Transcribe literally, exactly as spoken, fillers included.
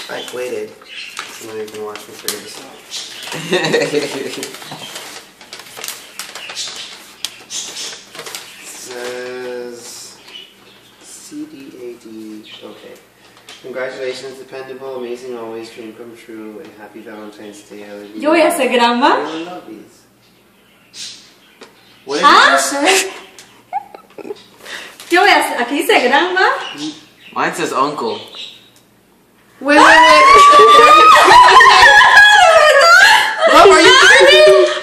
I waited. So now you can watch me figure this out. It says C D A D. Okay. Congratulations, dependable, amazing always, dream come true, and happy Valentine's Day. I love you. Yo voy a hacer grama. I love these. What did you just say? Yo voy a hacer. Aquí dice grandma. Mine says uncle. Wait, wait, wait. What were you doing?